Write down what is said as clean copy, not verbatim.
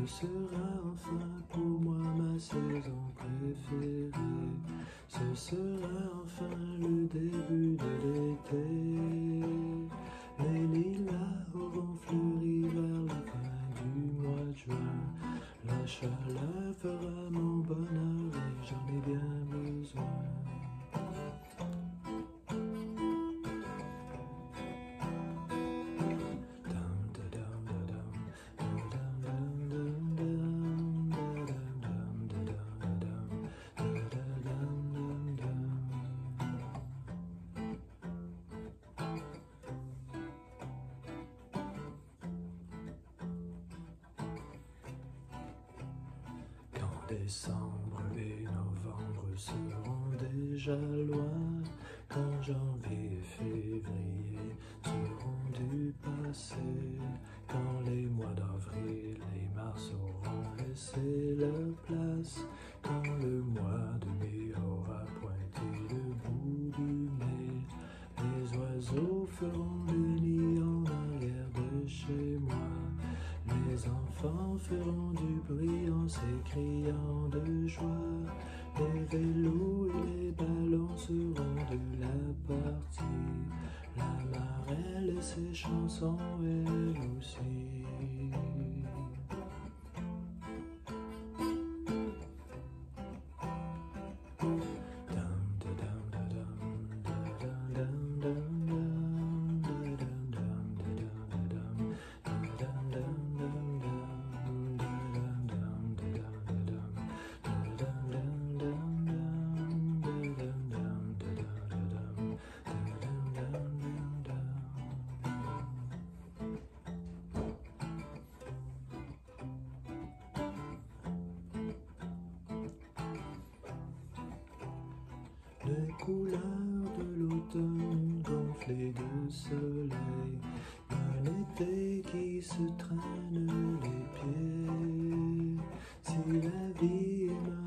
sera enfin pour moi ma saison préférée. Ce sera enfin le début de l'été. Les lilas auront fleuri vers la fin du mois de juin. La chaleur fera mon bonheur et j'en ai bien besoin. Décembre et novembre seront déjà loin, quand janvier et février seront du passé, quand les mois d'avril et mars auront laissé leur place, quand le mois de mai aura pointé le bout du nez, les oiseaux feront le nid en arrière de chez moi. Les enfants feront du bruit en s'écriant de joie. Les vélos et les ballons seront de la partie. La marelle et ses chansons, elle aussi. Les couleurs de l'automne gonflées de soleil, un été qui se traîne les pieds. Si la vie est